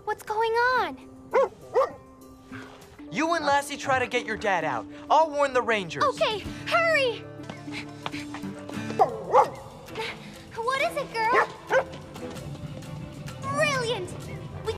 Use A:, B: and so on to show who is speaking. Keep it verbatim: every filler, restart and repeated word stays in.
A: What's going on?
B: You and Lassie try to get your dad out. I'll warn the Rangers.
A: Okay, hurry! What is it, girls?